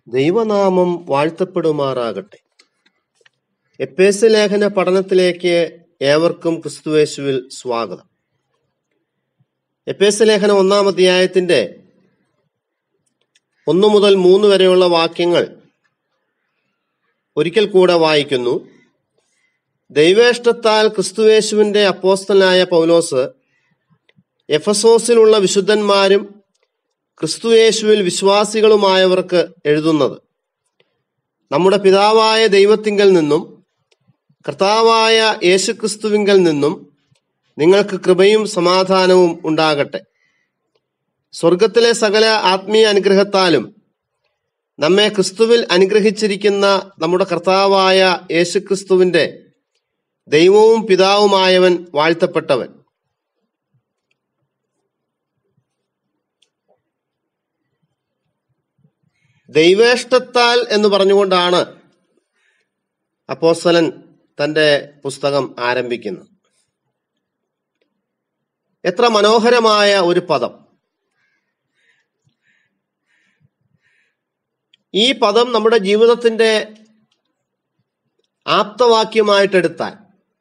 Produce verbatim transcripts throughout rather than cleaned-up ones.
ദൈവനാമം വാഴ്ത്തപ്പെടുമാറാകട്ടെ. എഫേസ്യ ലേഖന പഠനത്തിലേക്ക് ഏവർക്കും ക്രിസ്തുയേശുവിൽ സ്വാഗതം. എഫേസ്യ ലേഖനം ഒന്നാം അധ്യായത്തിന്റെ ഒന്നു മുതൽ മൂന്ന് വരെയുള്ള വാക്യങ്ങൾ ഒരിക്കൽ കൂടെ വായിക്കുന്നു. ദൈവേഷ്ടത്താൽ ക്രിസ്തുയേശുവിന്റെ അപ്പോസ്തലനായ പൗലോസ് എഫെസോസിലുള്ള വിശുദ്ധന്മാരും ക്രിസ്തുയേശുവിൽ വിശ്വാസികളുമായവർക്ക് എഴുതുന്നത്, നമ്മുടെ പിതാവായ ദൈവത്തിങ്കൽ നിന്നും കർത്താവായ യേശുക്രിസ്തുവിങ്കൽ നിന്നും നിങ്ങൾക്ക് കൃപയും സമാധാനവും ഉണ്ടാകട്ടെ. സ്വർഗത്തിലെ സകല ആത്മീയ അനുഗ്രഹത്താലും നമ്മെ ക്രിസ്തുവിൽ അനുഗ്രഹിച്ചിരിക്കുന്ന നമ്മുടെ കർത്താവായ യേശുക്രിസ്തുവിന്റെ ദൈവവും പിതാവുമായവൻ വാഴ്ത്തപ്പെട്ടവൻ. ദൈവേഷ്ടത്താൽ എന്ന് പറഞ്ഞുകൊണ്ടാണ് അപ്പോസ്തലൻ തന്റെ പുസ്തകം ആരംഭിക്കുന്നത്. എത്ര മനോഹരമായ ഒരു പദം! ഈ പദം നമ്മുടെ ജീവിതത്തിന്റെ ആപ്തവാക്യമായിട്ടെടുത്താൽ,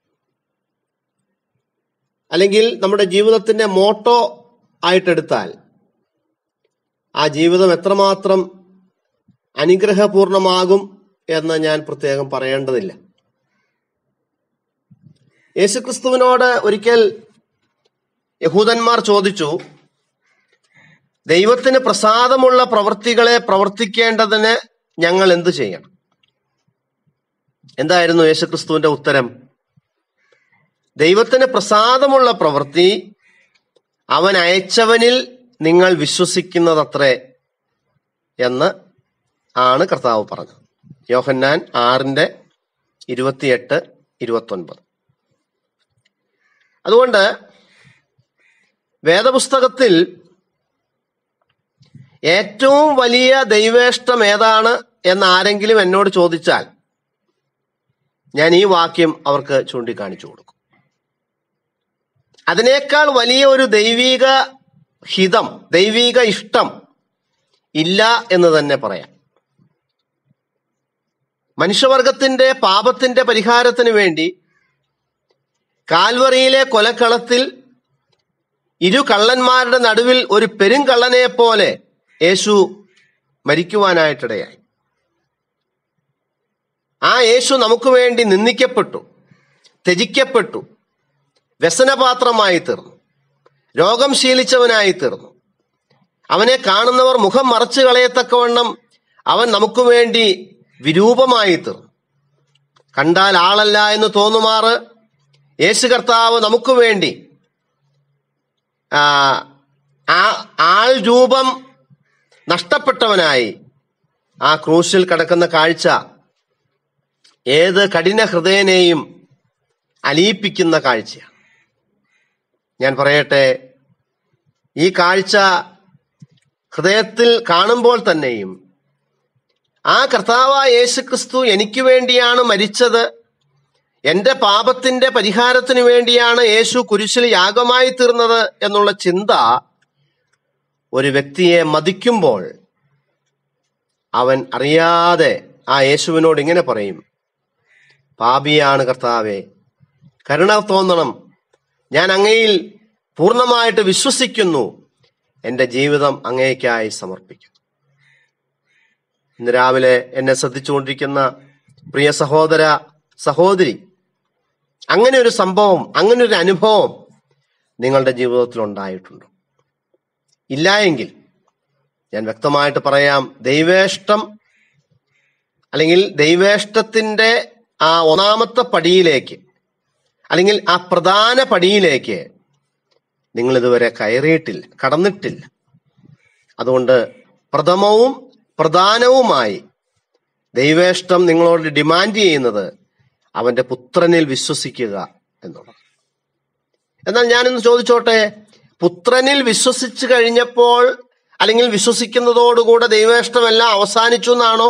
അല്ലെങ്കിൽ നമ്മുടെ ജീവിതത്തിന്റെ മോട്ടോ ആയിട്ടെടുത്താൽ, ആ ജീവിതം എത്രമാത്രം അനുഗ്രഹപൂർണമാകും എന്ന് ഞാൻ പ്രത്യേകം പറയേണ്ടതില്ല. യേശുക്രിസ്തുവിനോട് ഒരിക്കൽ യഹൂദന്മാർ ചോദിച്ചു, ദൈവത്തിന് പ്രസാദമുള്ള പ്രവൃത്തികളെ പ്രവർത്തിക്കേണ്ടതിന് ഞങ്ങൾ എന്തു ചെയ്യണം? എന്തായിരുന്നു യേശുക്രിസ്തുവിന്റെ ഉത്തരം? ദൈവത്തിന് പ്രസാദമുള്ള പ്രവൃത്തി അവൻ അയച്ചവനിൽ നിങ്ങൾ വിശ്വസിക്കുന്നതത്രേ എന്ന് ആണ് കർത്താവ് പറഞ്ഞത്. യോഹന്നാൻ ആറിന്റെ ഇരുപത്തിയെട്ട് ഇരുപത്തൊൻപത്. അതുകൊണ്ട് വേദപുസ്തകത്തിൽ ഏറ്റവും വലിയ ദൈവേഷ്ടം ഏതാണ് എന്ന് ആരെങ്കിലും എന്നോട് ചോദിച്ചാൽ ഞാൻ ഈ വാക്യം അവർക്ക് ചൂണ്ടിക്കാണിച്ചു കൊടുക്കും. അതിനേക്കാൾ വലിയ ഒരു ദൈവിക ഹിതം, ദൈവിക ഇഷ്ടം ഇല്ല എന്ന് തന്നെ പറയാം. മനുഷ്യവർഗത്തിന്റെ പാപത്തിന്റെ പരിഹാരത്തിന് വേണ്ടി കാൽവറിയിലെ കൊലക്കളത്തിൽ ഇരു കള്ളന്മാരുടെ നടുവിൽ ഒരു പെരുങ്കള്ളനെ പോലെ യേശു മരിക്കുവാനായിട്ടിടയായി. ആ യേശു നമുക്ക് വേണ്ടി നിന്ദിക്കപ്പെട്ടു, ത്യജിക്കപ്പെട്ടു, വ്യസനപാത്രമായി തീർന്നു, രോഗം ശീലിച്ചവനായി തീർന്നു. അവനെ കാണുന്നവർ മുഖം മറച്ചു കളയത്തക്കവണ്ണം അവൻ നമുക്ക് വേണ്ടി വിരൂപമായി തീർന്നു. കണ്ടാൽ ആളല്ല എന്ന് തോന്നുമാറ് യേശു കർത്താവ് നമുക്ക് വേണ്ടി ആ ആൾ രൂപം നഷ്ടപ്പെട്ടവനായി ആ ക്രൂശിൽ കിടക്കുന്ന കാഴ്ച ഏത് കഠിന ഹൃദയനെയും അലിയിപ്പിക്കുന്ന കാഴ്ചയാണ്. ഞാൻ പറയട്ടെ, ഈ കാഴ്ച ഹൃദയത്തിൽ കാണുമ്പോൾ തന്നെയും ആ കർത്താവായ യേശുക്രിസ്തു എനിക്ക് വേണ്ടിയാണ് മരിച്ചത്, എന്റെ പാപത്തിന്റെ പരിഹാരത്തിന് വേണ്ടിയാണ് യേശു കുരിശിൽ യാഗമായി തീർന്നത് എന്നുള്ള ചിന്ത ഒരു വ്യക്തിയെ മതിക്കുമ്പോൾ അവൻ അറിയാതെ ആ യേശുവിനോട് ഇങ്ങനെ പറയും, പാപിയാണ് കർത്താവേ, കരുണ തോന്നണം, ഞാൻ അങ്ങയിൽ പൂർണ്ണമായിട്ട് വിശ്വസിക്കുന്നു, എന്റെ ജീവിതം അങ്ങേയ്ക്കായി സമർപ്പിക്കുന്നു. ഇന്ന് രാവിലെ എന്നെ ശ്രദ്ധിച്ചുകൊണ്ടിരിക്കുന്ന പ്രിയ സഹോദര സഹോദരി, അങ്ങനെ ഒരു സംഭവം, അങ്ങനെ ഒരു അനുഭവം നിങ്ങളുടെ ജീവിതത്തിൽ ഉണ്ടായിട്ടുണ്ടോ? ഇല്ല എങ്കിൽ ഞാൻ വ്യക്തമായിട്ട് പറയാം, ദൈവേഷ്ടം അല്ലെങ്കിൽ ദൈവേഷ്ടത്തിന്റെ ആ ഒന്നാമത്തെ പടിയിലേക്ക്, അല്ലെങ്കിൽ ആ പ്രധാന പടിയിലേക്ക് നിങ്ങൾ ഇതുവരെ കയറിയിട്ടില്ല, കടന്നിട്ടില്ല. അതുകൊണ്ട് പ്രഥമവും പ്രധാനവുമായി ദൈവേഷ്ടം നിങ്ങളോട് ഡിമാൻഡ് ചെയ്യുന്നത് അവന്റെ പുത്രനിൽ വിശ്വസിക്കുക എന്നുള്ളത്. എന്നാൽ ഞാനൊന്ന് ചോദിച്ചോട്ടെ, പുത്രനിൽ വിശ്വസിച്ചു കഴിഞ്ഞപ്പോൾ അല്ലെങ്കിൽ വിശ്വസിക്കുന്നതോടുകൂടെ ദൈവേഷ്ടമെല്ലാം അവസാനിച്ചു എന്നാണോ?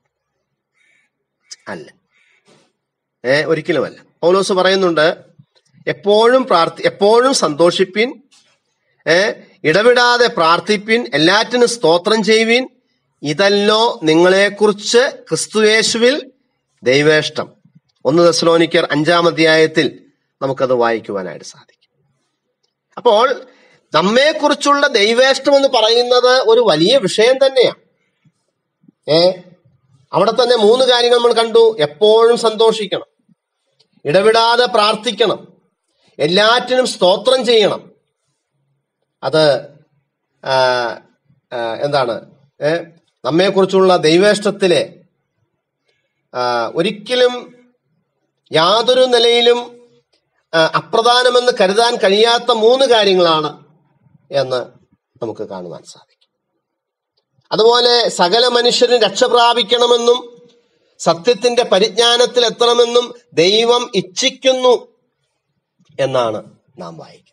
അല്ല, ഏ ഒരിക്കലുമല്ല. പൗലോസ് പറയുന്നുണ്ട്, എപ്പോഴും പ്രാർത്ഥി എപ്പോഴും സന്തോഷിപ്പിൻ, ഏ ഇടവിടാതെ പ്രാർത്ഥിപ്പിൻ, എല്ലാറ്റിനും സ്തോത്രം ചെയ്യുവിൻ, ഇതല്ലോ നിങ്ങളെക്കുറിച്ച് ക്രിസ്തുയേശുവിൽ ദൈവേഷ്ടം. ഒന്ന് തെസ്സലോനിക്കർ അഞ്ചാം അധ്യായത്തിൽ നമുക്കത് വായിക്കുവാനായിട്ട് സാധിക്കും. അപ്പോൾ നമ്മെക്കുറിച്ചുള്ള ദൈവേഷ്ടം എന്ന് പറയുന്നത് ഒരു വലിയ വിഷയം തന്നെയാണ്. ഏ അവിടെ തന്നെ മൂന്ന് കാര്യങ്ങൾ നമ്മൾ കണ്ടു. എപ്പോഴും സന്തോഷിക്കണം, ഇടവിടാതെ പ്രാർത്ഥിക്കണം, എല്ലാറ്റിനും സ്തോത്രം ചെയ്യണം. അത് എന്താണ് ഏ നമ്മെക്കുറിച്ചുള്ള ദൈവേഷ്ടത്തിലെ ഒരിക്കലും യാതൊരു നിലയിലും അപ്രധാനമെന്ന് കരുതാൻ കഴിയാത്ത മൂന്ന് കാര്യങ്ങളാണ് എന്ന് നമുക്ക് കാണുവാൻ സാധിക്കും. അതുപോലെ സകല മനുഷ്യരും രക്ഷ പ്രാപിക്കണമെന്നും സത്യത്തിന്റെ പരിജ്ഞാനത്തിൽ എത്തണമെന്നും ദൈവം ഇച്ഛിക്കുന്നു എന്നാണ് നാം വായിക്കുന്നത്.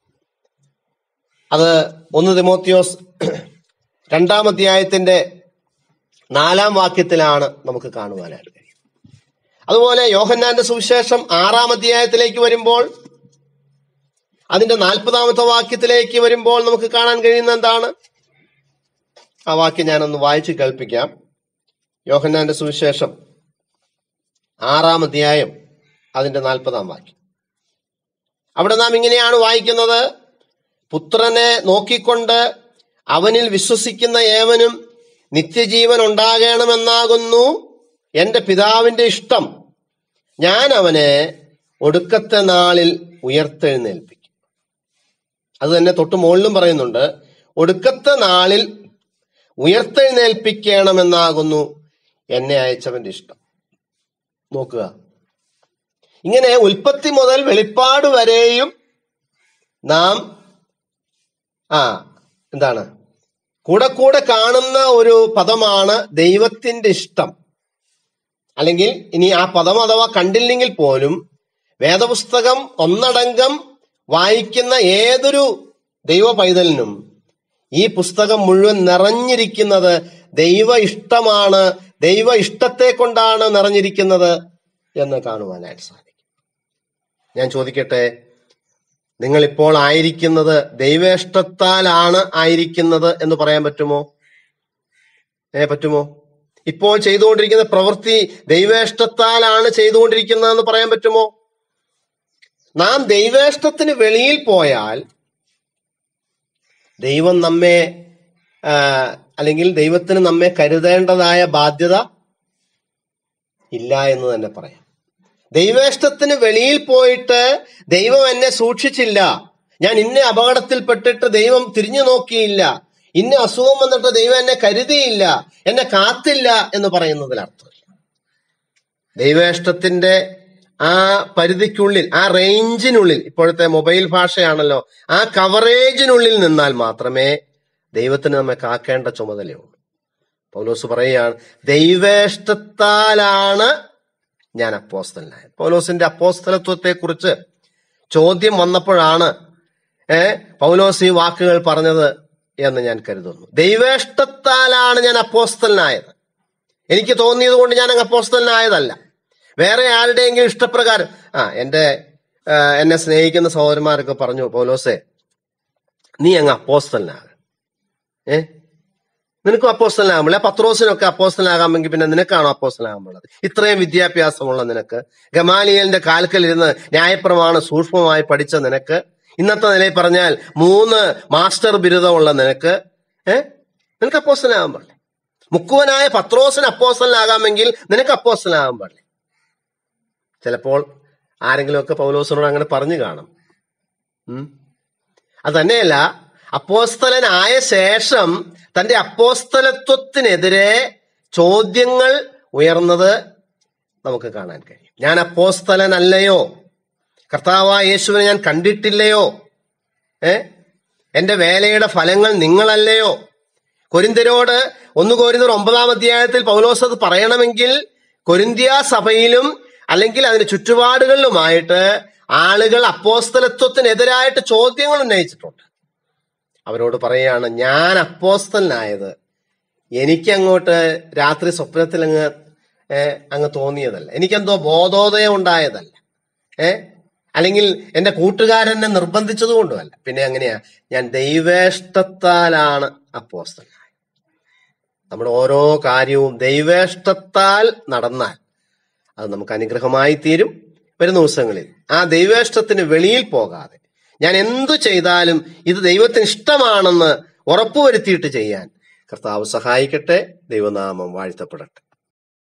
അത് ഒന്ന് തിമോത്തിയോസ് രണ്ടാം അധ്യായത്തിന്റെ നാലാം വാക്യത്തിലാണ് നമുക്ക് കാണുവാനായിട്ട് കഴിയും. അതുപോലെ യോഹന്നാന്റെ സുവിശേഷം ആറാം അധ്യായത്തിലേക്ക് വരുമ്പോൾ അതിന്റെ നാൽപ്പതാമത്തെ വാക്യത്തിലേക്ക് വരുമ്പോൾ നമുക്ക് കാണാൻ കഴിയുന്ന എന്താണ്? ആ വാക്യം ഞാനൊന്ന് വായിച്ച് കേൾപ്പിക്കാം. യോഹന്നാന്റെ സുവിശേഷം ആറാം അധ്യായം അതിന്റെ നാൽപ്പതാം വാക്യം. അവിടെ നാം ഇങ്ങനെയാണ് വായിക്കുന്നത്: പുത്രനെ നോക്കിക്കൊണ്ട് അവനിൽ വിശ്വസിക്കുന്ന ഏവനും നിത്യജീവൻ ഉണ്ടാകണമെന്നാകുന്നു എന്റെ പിതാവിന്റെ ഇഷ്ടം. ഞാൻ അവനെ ഒടുക്കത്തെ നാളിൽ ഉയർത്തെഴുന്നേൽപ്പിക്കും. അത് തന്നെ തൊട്ട് മുകളിലും പറയുന്നുണ്ട്, ഒടുക്കത്തെ നാളിൽ ഉയർത്തെഴുന്നേൽപ്പിക്കണമെന്നാകുന്നു എന്നെ അയച്ചവന്റെ ഇഷ്ടം. നോക്കുക, ഇങ്ങനെ ഉൽപ്പത്തി മുതൽ വെളിപ്പാട് വരെയും നാം ആ എന്താണ് കൂടെ കൂടെ കാണുന്ന ഒരു പദമാണ് ദൈവത്തിന്റെ ഇഷ്ടം. അല്ലെങ്കിൽ ഇനി ആ പദം അഥവാ കണ്ടില്ലെങ്കിൽ പോലും വേദപുസ്തകം ഒന്നടങ്കം വായിക്കുന്ന ഏതൊരു ദൈവ പൈതലിനും ഈ പുസ്തകം മുഴുവൻ നിറഞ്ഞിരിക്കുന്നത് ദൈവ ഇഷ്ടമാണ്, ദൈവ ഇഷ്ടത്തെ കൊണ്ടാണ് നിറഞ്ഞിരിക്കുന്നത് എന്ന് കാണുവാനായിട്ട് സാധിക്കും. ഞാൻ ചോദിക്കട്ടെ, നിങ്ങളിപ്പോൾ ആയിരിക്കുന്നത് ദൈവേഷ്ടത്താലാണ് ആയിരിക്കുന്നത് എന്ന് പറയാൻ പറ്റുമോ? ഏ പറ്റുമോ? ഇപ്പോൾ ചെയ്തുകൊണ്ടിരിക്കുന്ന പ്രവൃത്തി ദൈവേഷ്ടത്താലാണ് ചെയ്തുകൊണ്ടിരിക്കുന്നതെന്ന് പറയാൻ പറ്റുമോ? നാം ദൈവേഷ്ടത്തിന് വെളിയിൽ പോയാൽ ദൈവം നമ്മെ അല്ലെങ്കിൽ ദൈവത്തിന് നമ്മെ കരുതേണ്ടതായ ബാധ്യത ഇല്ല എന്ന് തന്നെ പറയാം. ദൈവേഷ്ടത്തിന് വെളിയിൽ പോയിട്ട് ദൈവം എന്നെ സൂക്ഷിച്ചില്ല, ഞാൻ ഇന്ന അപകടത്തിൽപ്പെട്ടിട്ട് ദൈവം തിരിഞ്ഞു നോക്കിയില്ല, ഇന്ന അസുഖം വന്നിട്ട് ദൈവം എന്നെ കരുതിയില്ല, എന്നെ കാത്തില്ല എന്ന് പറയുന്നതിൽ അർത്ഥമില്ല. ദൈവേഷ്ടത്തിന്റെ ആ പരിധിക്കുള്ളിൽ, ആ റേഞ്ചിനുള്ളിൽ, ഇപ്പോഴത്തെ മൊബൈൽ ഭാഷയാണല്ലോ, ആ കവറേജിനുള്ളിൽ നിന്നാൽ മാത്രമേ ദൈവത്തിന് നമ്മെ കാക്കേണ്ട ചുമതലയുള്ളൂ. പൗലോസ് പറയുകയാണ്, ദൈവേഷ്ടത്താലാണ് ഞാൻ അപ്പോസ്തലനായത്. പൗലോസിന്റെ അപ്പോസ്തലത്വത്തെ കുറിച്ച് ചോദ്യം വന്നപ്പോഴാണ് ഏ പൗലോസ് ഈ വാക്കുകൾ പറഞ്ഞത് എന്ന് ഞാൻ കരുതുന്നു. ദൈവേഷ്ടത്താലാണ് ഞാൻ അപ്പോസ്തലനായത്. എനിക്ക് തോന്നിയത് കൊണ്ട് ഞാൻ അങ്ങ് അപ്പോസ്തലനായതല്ല. വേറെ ആരുടെയെങ്കിലും ഇഷ്ടപ്രകാരം ആ എന്റെ എന്നെ സ്നേഹിക്കുന്ന സഹോദരന്മാരൊക്കെ പറഞ്ഞു, പൗലോസേ നീ അങ്ങ് അപ്പോസ്തലനാക, ഏ നിനക്കും അപ്പോസ്തലനാകാൻ, പത്രോസിനൊക്കെ അപ്പോസ്തലനാകാമെങ്കിൽ പിന്നെ നിനക്കാണോ അപ്പോസ്തലനാകാൻ പാടുള്ളത്? ഇത്രയും വിദ്യാഭ്യാസമുള്ള നിനക്ക്, ഗമാലിയലിന്റെ കാൽക്കലിരുന്ന് ന്യായപ്രമാണം സൂക്ഷ്മമായി പഠിച്ച നിനക്ക്, ഇന്നത്തെ നിലയിൽ പറഞ്ഞാൽ മൂന്ന് മാസ്റ്റർ ബിരുദമുള്ള നിനക്ക്, ഏഹ് നിനക്ക് അപ്പോസ്തലനാകാൻ പാടില്ല. മുക്കുവനായ പത്രോസിന് അപ്പോസ്തലനാകാമെങ്കിൽ നിനക്ക് അപ്പോസ്തലനാകാൻ പാടില്ല. ചിലപ്പോൾ ആരെങ്കിലുമൊക്കെ പൗലോസിനോട് അങ്ങനെ പറഞ്ഞു കാണും. ഉം അത് തന്നെയല്ല, അപ്പോസ്തലനായ ശേഷം തന്റെ അപ്പോസ്തലത്വത്തിനെതിരെ ചോദ്യങ്ങൾ ഉയർന്നത് നമുക്ക് കാണാൻ കഴിയും. ഞാൻ അപ്പോസ്തലനല്ലയോ? കർത്താവായ യേശുവിനെ ഞാൻ കണ്ടിട്ടില്ലയോ? ഏ എന്റെ വേലയുടെ ഫലങ്ങൾ നിങ്ങളല്ലയോ? കൊരിന്ത്യരോട് ഒന്ന് കൊരിന്ത്യർ ഒമ്പതാം അധ്യായത്തിൽ പൗലോസ് അത് പറയണമെങ്കിൽ കൊരിന്ത്യ സഭയിലും അല്ലെങ്കിൽ അതിന്റെ ചുറ്റുപാടുകളിലുമായിട്ട് ആളുകൾ അപ്പോസ്തലത്വത്തിനെതിരായിട്ട് ചോദ്യങ്ങൾ ഉന്നയിച്ചിട്ടുണ്ട്. അവരോട് പറയുകയാണ്, ഞാൻ അപ്പോസ്തലനായത് എനിക്കങ്ങോട്ട് രാത്രി സ്വപ്നത്തിൽ അങ്ങ് അങ്ങ് തോന്നിയതല്ല, എനിക്കെന്തോ ബോധോദയം ഉണ്ടായതല്ല, ഏ അല്ലെങ്കിൽ എന്റെ കൂട്ടുകാരനെ നിർബന്ധിച്ചത് കൊണ്ടുമല്ല. പിന്നെ എങ്ങനെയാ? ഞാൻ ദൈവേഷ്ടത്താലാണ് അപ്പോസ്തലനായത്. നമ്മുടെ ഓരോ കാര്യവും ദൈവേഷ്ടത്താൽ നടന്നാൽ അത് നമുക്ക് അനുഗ്രഹമായി തീരും. വരുന്ന ദിവസങ്ങളിൽ ആ ദൈവേഷ്ടത്തിന് വെളിയിൽ പോകാതെ ഞാൻ എന്തു ചെയ്താലും ഇത് ദൈവത്തിന് ഇഷ്ടമാണെന്ന് ഉറപ്പുവരുത്തിയിട്ട് ചെയ്യാൻ കർത്താവ് സഹായിക്കട്ടെ. ദൈവനാമം വാഴ്ത്തപ്പെടട്ടെ.